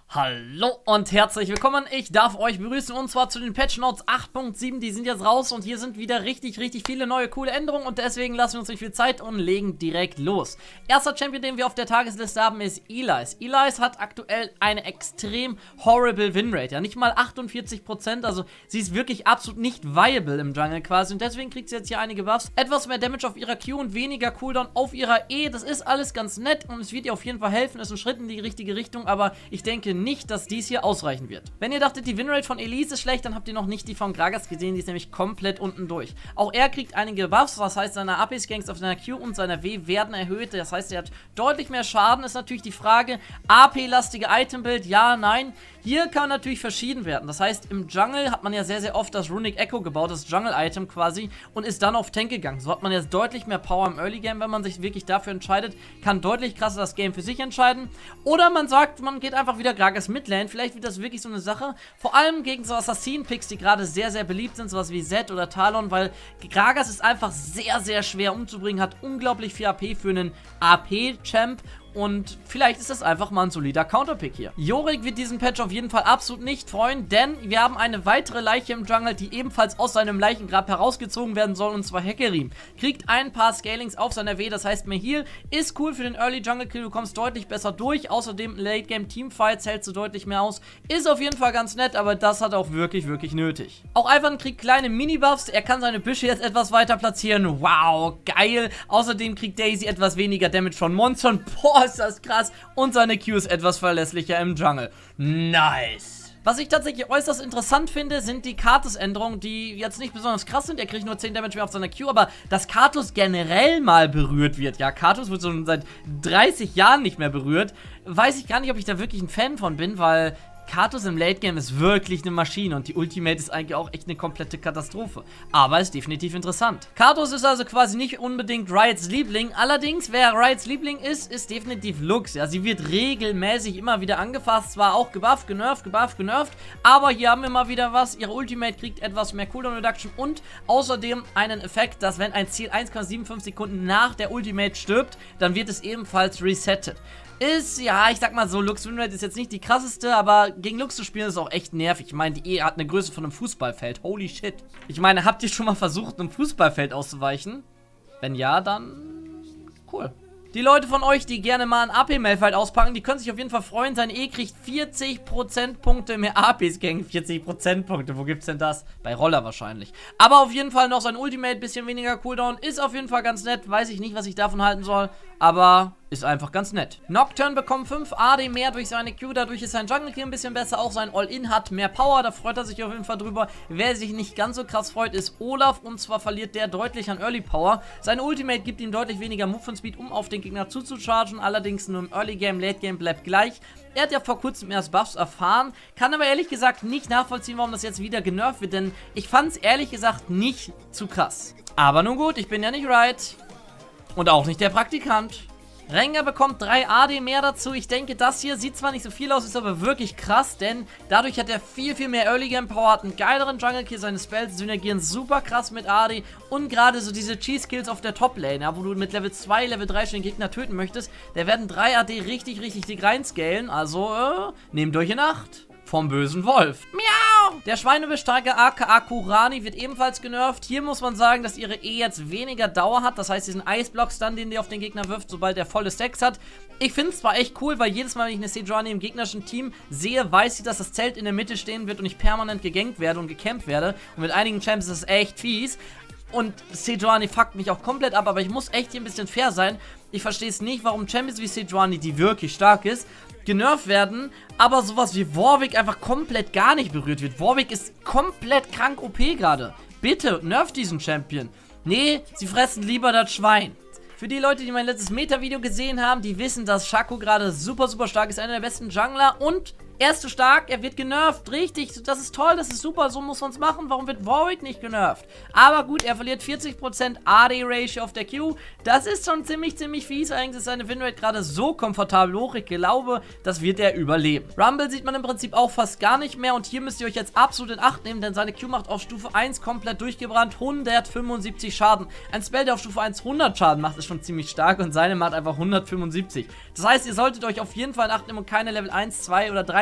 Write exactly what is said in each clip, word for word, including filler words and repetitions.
Hallo und herzlich willkommen, ich darf euch begrüßen und zwar zu den Patch Notes acht Punkt sieben, die sind jetzt raus und hier sind wieder richtig, richtig viele neue coole Änderungen und deswegen lassen wir uns nicht viel Zeit und legen direkt los. Erster Champion, den wir auf der Tagesliste haben, ist Elise. Elise hat aktuell eine extrem horrible Winrate, ja nicht mal achtundvierzig Prozent, also sie ist wirklich absolut nicht viable im Jungle quasi und deswegen kriegt sie jetzt hier einige Buffs, etwas mehr Damage auf ihrer Q und weniger Cooldown auf ihrer E, das ist alles ganz nett und es wird ihr auf jeden Fall helfen, ist ein Schritt in die richtige Richtung, aber ich denke nicht, dass dies hier ausreichen wird. Wenn ihr dachtet, die Winrate von Elise ist schlecht, dann habt ihr noch nicht die von Gragas gesehen, die ist nämlich komplett unten durch. Auch er kriegt einige Buffs, das heißt, seine A P-Skanks auf seiner Q und seiner W werden erhöht, das heißt, er hat deutlich mehr Schaden, ist natürlich die Frage, A P-lastige Item-Build, ja, nein. Hier kann natürlich verschieden werden, das heißt, im Jungle hat man ja sehr, sehr oft das Runic Echo gebaut, das Jungle-Item quasi, und ist dann auf Tank gegangen. So hat man jetzt deutlich mehr Power im Early-Game, wenn man sich wirklich dafür entscheidet, kann deutlich krasser das Game für sich entscheiden. Oder man sagt, man geht einfach wieder Gragas Midlane, vielleicht wird das wirklich so eine Sache, vor allem gegen so Assassin-Picks, die gerade sehr, sehr beliebt sind, sowas wie Zed oder Talon, weil Gragas ist einfach sehr, sehr schwer umzubringen, hat unglaublich viel A P für einen A P-Champ. Und vielleicht ist das einfach mal ein solider Counterpick hier. Yorick wird diesen Patch auf jeden Fall absolut nicht freuen, denn wir haben eine weitere Leiche im Jungle, die ebenfalls aus seinem Leichengrab herausgezogen werden soll, und zwar Hecarim. Kriegt ein paar Scalings auf seiner W, das heißt, mehr Heal ist cool für den Early Jungle Kill, du kommst deutlich besser durch, außerdem Late Game Teamfights hältst du deutlich mehr aus. Ist auf jeden Fall ganz nett, aber das hat auch wirklich, wirklich nötig. Auch Ivan kriegt kleine Mini-Buffs, er kann seine Büsche jetzt etwas weiter platzieren, wow, geil. Außerdem kriegt Daisy etwas weniger Damage von Monstern, boah, ist das krass, und seine Q ist etwas verlässlicher im Jungle. Nice. Was ich tatsächlich äußerst interessant finde, sind die Kartus-Änderungen, die jetzt nicht besonders krass sind. Er kriegt nur zehn Damage mehr auf seiner Q, aber dass Kartus generell mal berührt wird. Ja, Kartus wird schon seit dreißig Jahren nicht mehr berührt. Weiß ich gar nicht, ob ich da wirklich ein Fan von bin, weil Kartus im Late Game ist wirklich eine Maschine und die Ultimate ist eigentlich auch echt eine komplette Katastrophe. Aber ist definitiv interessant. Kartus ist also quasi nicht unbedingt Riots Liebling. Allerdings, wer Riots Liebling ist, ist definitiv Lux. Ja, sie wird regelmäßig immer wieder angefasst. Zwar auch gebufft, genervt, gebufft, genervt. Aber hier haben wir mal wieder was. Ihre Ultimate kriegt etwas mehr Cooldown Reduction und außerdem einen Effekt, dass wenn ein Ziel eins Komma fünfundsiebzig Sekunden nach der Ultimate stirbt, dann wird es ebenfalls resettet. Ist, ja, ich sag mal so, Lux Winrate ist jetzt nicht die krasseste, aber gegen Lux zu spielen ist auch echt nervig. Ich meine, die E hat eine Größe von einem Fußballfeld. Holy shit. Ich meine, habt ihr schon mal versucht, einem Fußballfeld auszuweichen? Wenn ja, dann cool. Die Leute von euch, die gerne mal ein A P-Malfight auspacken, die können sich auf jeden Fall freuen. Sein E kriegt vierzig Prozentpunkte mehr A P-Scan. vierzig Prozentpunkte, wo gibt's denn das? Bei Roller wahrscheinlich. Aber auf jeden Fall noch sein Ultimate, bisschen weniger Cooldown. Ist auf jeden Fall ganz nett. Weiß ich nicht, was ich davon halten soll. Aber ist einfach ganz nett. Nocturne bekommt fünf A D mehr durch seine Q. Dadurch ist sein Jungle Kill ein bisschen besser. Auch sein All-In hat mehr Power. Da freut er sich auf jeden Fall drüber. Wer sich nicht ganz so krass freut, ist Olaf. Und zwar verliert der deutlich an Early Power. Seine Ultimate gibt ihm deutlich weniger Movement Speed, um auf den Gegner zuzuchargen. Allerdings nur im Early Game, Late Game bleibt gleich. Er hat ja vor kurzem erst Buffs erfahren. Kann aber ehrlich gesagt nicht nachvollziehen, warum das jetzt wieder genervt wird. Denn ich fand es ehrlich gesagt nicht zu krass. Aber nun gut, ich bin ja nicht Riot. Und auch nicht der Praktikant. Rengar bekommt drei A D mehr dazu. Ich denke, das hier sieht zwar nicht so viel aus, ist aber wirklich krass, denn dadurch hat er viel, viel mehr Early Game Power, hat einen geileren Jungle Kill, seine Spells synergieren super krass mit A D und gerade so diese Cheese Kills auf der Top Lane, ja, wo du mit Level zwei, Level drei schon den Gegner töten möchtest, da werden drei A D richtig, richtig dick reinscalen, also äh, nehmt euch in Acht. Vom bösen Wolf. Miau! Der Schweinebesteiger aka Kurani wird ebenfalls genervt. Hier muss man sagen, dass ihre E jetzt weniger Dauer hat. Das heißt, diesen Eisblock-Stun, den die auf den Gegner wirft, sobald er volle Stacks hat. Ich finde es zwar echt cool, weil jedes Mal, wenn ich eine Sejuani im gegnerischen Team sehe, weiß ich, dass das Zelt in der Mitte stehen wird und ich permanent gegankt werde und gecampt werde. Und mit einigen Champs ist es echt fies. Und Sejuani fuckt mich auch komplett ab, aber ich muss echt hier ein bisschen fair sein. Ich verstehe es nicht, warum Champions wie Sejuani, die wirklich stark ist, genervt werden, aber sowas wie Warwick einfach komplett gar nicht berührt wird. Warwick ist komplett krank O P gerade. Bitte, nervt diesen Champion. Nee, sie fressen lieber das Schwein. Für die Leute, die mein letztes Meta-Video gesehen haben, die wissen, dass Shaco gerade super, super stark ist. Einer der besten Jungler und er ist zu stark, er wird genervt, richtig, das ist toll, das ist super, so muss man es machen, warum wird Warwick nicht genervt? Aber gut, er verliert vierzig Prozent A D-Ratio auf der Q, das ist schon ziemlich, ziemlich fies, eigentlich ist seine Winrate gerade so komfortabel hoch, ich glaube, das wird er überleben. Rumble sieht man im Prinzip auch fast gar nicht mehr und hier müsst ihr euch jetzt absolut in Acht nehmen, denn seine Q macht auf Stufe eins komplett durchgebrannt, hundertfünfundsiebzig Schaden. Ein Spell, der auf Stufe eins hundert Schaden macht, ist schon ziemlich stark und seine macht einfach hundertfünfundsiebzig. Das heißt, ihr solltet euch auf jeden Fall in Acht nehmen und keine Level eins, zwei oder drei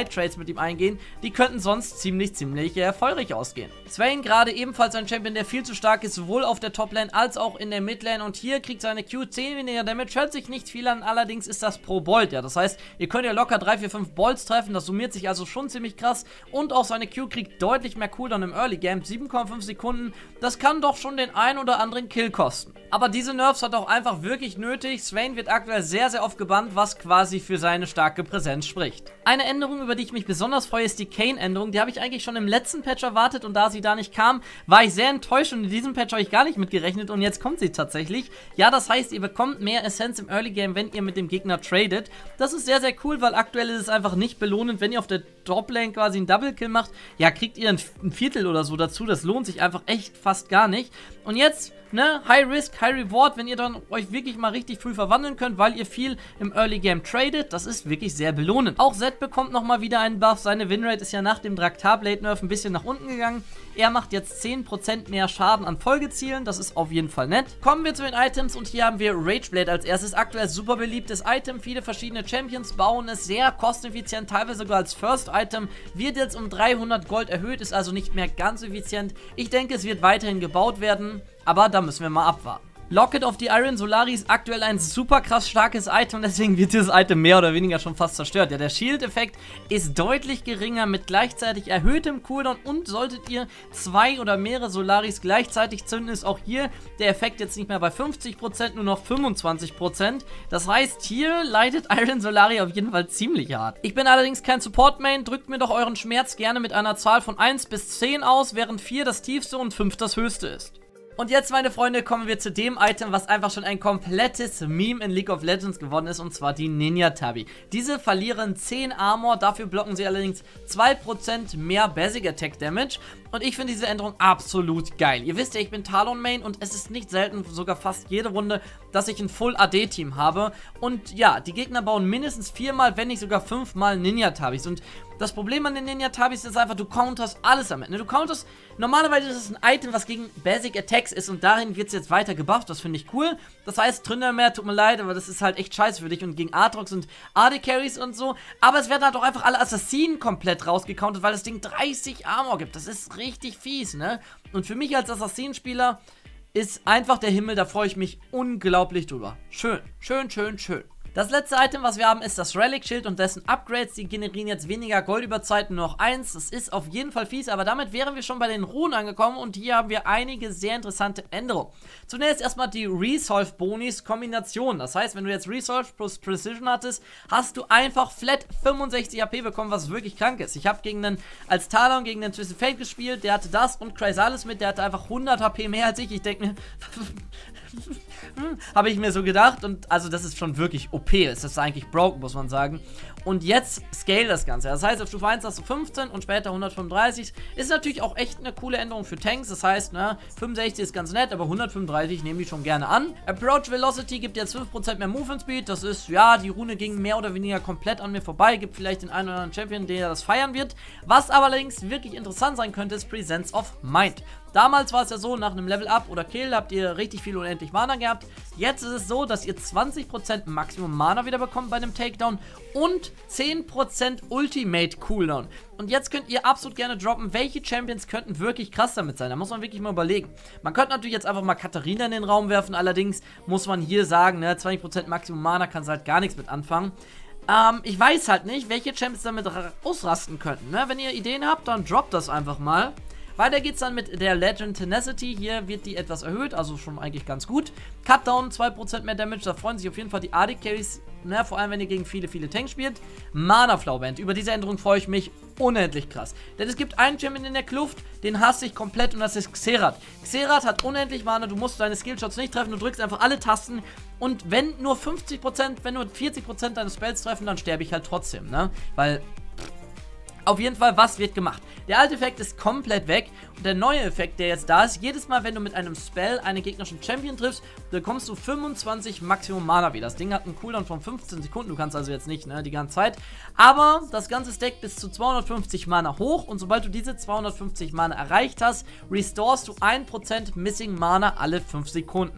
Trades mit ihm eingehen, die könnten sonst ziemlich, ziemlich erfolgreich ausgehen. Swain gerade ebenfalls ein Champion, der viel zu stark ist, sowohl auf der Top-Lane als auch in der Mid-Lane, und hier kriegt seine Q zehn weniger Damage, hört sich nicht viel an, allerdings ist das pro Bolt, ja, das heißt, ihr könnt ja locker drei, vier, fünf Bolts treffen, das summiert sich also schon ziemlich krass, und auch seine Q kriegt deutlich mehr Cooldown im Early Game, sieben Komma fünf Sekunden, das kann doch schon den ein oder anderen Kill kosten. Aber diese Nerfs hat auch einfach wirklich nötig. Swain wird aktuell sehr, sehr oft gebannt, was quasi für seine starke Präsenz spricht. Eine Änderung, über die ich mich besonders freue, ist die Kayn-Änderung. Die habe ich eigentlich schon im letzten Patch erwartet, und da sie da nicht kam, war ich sehr enttäuscht, und in diesem Patch habe ich gar nicht mitgerechnet, und jetzt kommt sie tatsächlich. Ja, das heißt, ihr bekommt mehr Essenz im Early Game, wenn ihr mit dem Gegner tradet. Das ist sehr, sehr cool, weil aktuell ist es einfach nicht belohnend, wenn ihr auf der Top-Lane quasi einen Double-Kill macht. Ja, kriegt ihr ein Viertel oder so dazu. Das lohnt sich einfach echt fast gar nicht. Und jetzt, ne, High Risk, High Reward, wenn ihr dann euch wirklich mal richtig früh verwandeln könnt, weil ihr viel im Early Game tradet, das ist wirklich sehr belohnend. Auch Zed bekommt nochmal wieder einen Buff, seine Winrate ist ja nach dem Draktar Blade Nerf ein bisschen nach unten gegangen. Er macht jetzt zehn Prozent mehr Schaden an Folgezielen, das ist auf jeden Fall nett. Kommen wir zu den Items, und hier haben wir Rage Blade als erstes, aktuell super beliebtes Item, viele verschiedene Champions bauen es, sehr kosteneffizient, teilweise sogar als First Item, wird jetzt um dreihundert Gold erhöht, ist also nicht mehr ganz effizient. Ich denke, es wird weiterhin gebaut werden, aber da müssen wir mal abwarten. Locket of the Iron Solari ist aktuell ein super krass starkes Item, deswegen wird dieses Item mehr oder weniger schon fast zerstört. Ja, der Shield-Effekt ist deutlich geringer mit gleichzeitig erhöhtem Cooldown, und solltet ihr zwei oder mehrere Solaris gleichzeitig zünden, ist auch hier der Effekt jetzt nicht mehr bei fünfzig Prozent, nur noch fünfundzwanzig Prozent. Das heißt, hier leidet Iron Solari auf jeden Fall ziemlich hart. Ich bin allerdings kein Support-Main, drückt mir doch euren Schmerz gerne mit einer Zahl von eins bis zehn aus, während vier das tiefste und fünf das höchste ist. Und jetzt, meine Freunde, kommen wir zu dem Item, was einfach schon ein komplettes Meme in League of Legends geworden ist, und zwar die Ninja Tabi. Diese verlieren zehn Armor, dafür blocken sie allerdings zwei Prozent mehr Basic Attack Damage, und ich finde diese Änderung absolut geil. Ihr wisst ja, ich bin Talon Main, und es ist nicht selten, sogar fast jede Runde, dass ich ein Full A D Team habe, und ja, die Gegner bauen mindestens viermal, wenn nicht sogar fünfmal Ninja Tabis, und das Problem an den Ninja Tabis ist einfach, du counterst alles am Ende. Du counterst, normalerweise ist es ein Item, was gegen Basic Attacks ist, und darin wird es jetzt weiter gebufft, das finde ich cool. Das heißt, Tryndamere, tut mir leid, aber das ist halt echt scheiße für dich, und gegen Aatrox und A D Carries und so. Aber es werden halt auch einfach alle Assassinen komplett rausgecountet, weil das Ding dreißig Armor gibt. Das ist richtig fies, ne? Und für mich als Assassinenspieler ist einfach der Himmel, da freue ich mich unglaublich drüber. Schön, schön, schön, schön. Das letzte Item, was wir haben, ist das Relic Schild und dessen Upgrades. Die generieren jetzt weniger Gold über Zeit, nur noch eins. Das ist auf jeden Fall fies, aber damit wären wir schon bei den Runen angekommen, und hier haben wir einige sehr interessante Änderungen. Zunächst erstmal die Resolve Bonis Kombination. Das heißt, wenn du jetzt Resolve plus Precision hattest, hast du einfach flat fünfundsechzig A P bekommen, was wirklich krank ist. Ich habe gegen einen, als Talon gegen den Twisted Fate gespielt, der hatte das und Chrysalis mit, der hatte einfach hundert H P mehr als ich. Ich denke mir, habe ich mir so gedacht, und also das ist schon wirklich O P, es ist eigentlich broken, muss man sagen. Und jetzt scale das Ganze, das heißt, auf Stufe eins hast du fünfzehn und später hundertfünfunddreißig, ist natürlich auch echt eine coole Änderung für Tanks, das heißt, ne, fünfundsechzig ist ganz nett, aber hundertfünfunddreißig nehmen die schon gerne an. Approach Velocity gibt jetzt fünf Prozent mehr Movement Speed, das ist, ja, die Rune ging mehr oder weniger komplett an mir vorbei, gibt vielleicht den einen oder anderen Champion, der das feiern wird. Was aber allerdings wirklich interessant sein könnte, ist Presence of Mind. Damals war es ja so, nach einem Level Up oder Kill habt ihr richtig viel unendlich Mana gehabt. Jetzt ist es so, dass ihr zwanzig Prozent Maximum Mana wieder bekommt bei einem Takedown und zehn Prozent Ultimate Cooldown. Und jetzt könnt ihr absolut gerne droppen, welche Champions könnten wirklich krass damit sein. Da muss man wirklich mal überlegen. Man könnte natürlich jetzt einfach mal Katharina in den Raum werfen, allerdings muss man hier sagen, ne, zwanzig Prozent Maximum Mana kannst du halt gar nichts mit anfangen. Ähm, ich weiß halt nicht, welche Champions damit ausrasten könnten. Ne? Wenn ihr Ideen habt, dann droppt das einfach mal. Weiter geht's dann mit der Legend Tenacity. Hier wird die etwas erhöht, also schon eigentlich ganz gut. Cutdown, zwei Prozent mehr Damage, da freuen sich auf jeden Fall die A D Carries, ne, vor allem wenn ihr gegen viele, viele Tanks spielt. Mana Flow Band, über diese Änderung freue ich mich unendlich krass. Denn es gibt einen Champion in der Kluft, den hasse ich komplett, und das ist Xerath. Xerath hat unendlich Mana, du musst deine Skillshots nicht treffen, du drückst einfach alle Tasten, und wenn nur fünfzig Prozent, wenn nur vierzig Prozent deines Spells treffen, dann sterbe ich halt trotzdem, ne, weil... Auf jeden Fall, was wird gemacht? Der alte Effekt ist komplett weg, und der neue Effekt, der jetzt da ist, jedes Mal, wenn du mit einem Spell einen gegnerischen Champion triffst, bekommst du fünfundzwanzig Maximum Mana wieder. Das Ding hat einen Cooldown von fünfzehn Sekunden, du kannst also jetzt nicht, ne, die ganze Zeit. Aber das Ganze stackt bis zu zweihundertfünfzig Mana hoch, und sobald du diese zweihundertfünfzig Mana erreicht hast, restorest du ein Prozent Missing Mana alle fünf Sekunden.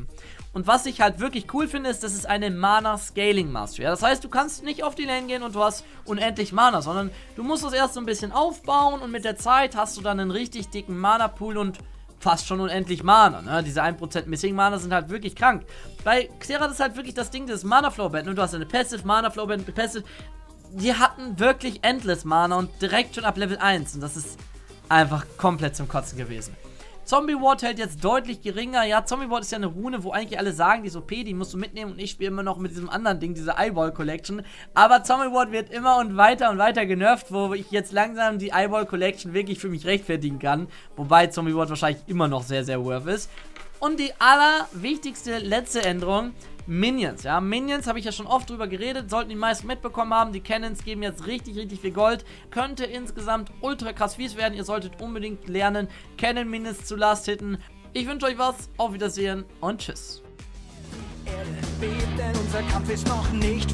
Und was ich halt wirklich cool finde, ist, dass es eine Mana-Scaling-Mastery. Ja, das heißt, du kannst nicht auf die Lane gehen und du hast unendlich Mana, sondern du musst das erst so ein bisschen aufbauen und mit der Zeit hast du dann einen richtig dicken Mana-Pool und fast schon unendlich Mana, ne? Diese ein Prozent Missing Mana sind halt wirklich krank. Bei Xerath ist halt wirklich das Ding des Mana-Flow-Band, ne? Du hast eine Passive, Mana-Flow-Band, Passive. Die hatten wirklich Endless Mana und direkt schon ab Level eins und das ist einfach komplett zum Kotzen gewesen. Zombie Ward hält jetzt deutlich geringer. Ja, Zombie Ward ist ja eine Rune, wo eigentlich alle sagen, die ist O P, die musst du mitnehmen. Und ich spiele immer noch mit diesem anderen Ding, diese Eyeball Collection. Aber Zombie Ward wird immer und weiter und weiter genervt, wo ich jetzt langsam die Eyeball Collection wirklich für mich rechtfertigen kann. Wobei Zombie Ward wahrscheinlich immer noch sehr, sehr worth ist. Und die allerwichtigste letzte Änderung, Minions. Ja, Minions habe ich ja schon oft drüber geredet, sollten die meisten mitbekommen haben. Die Cannons geben jetzt richtig, richtig viel Gold. Könnte insgesamt ultra krass fies werden. Ihr solltet unbedingt lernen, Cannon-Minions zu last-hitten. Ich wünsche euch was, auf Wiedersehen und tschüss. Erde bebt, denn unser Kampf ist noch nicht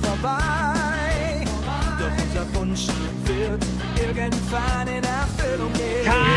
vorbei. Doch unser Wunsch wird irgendwann in Erfüllung gehen.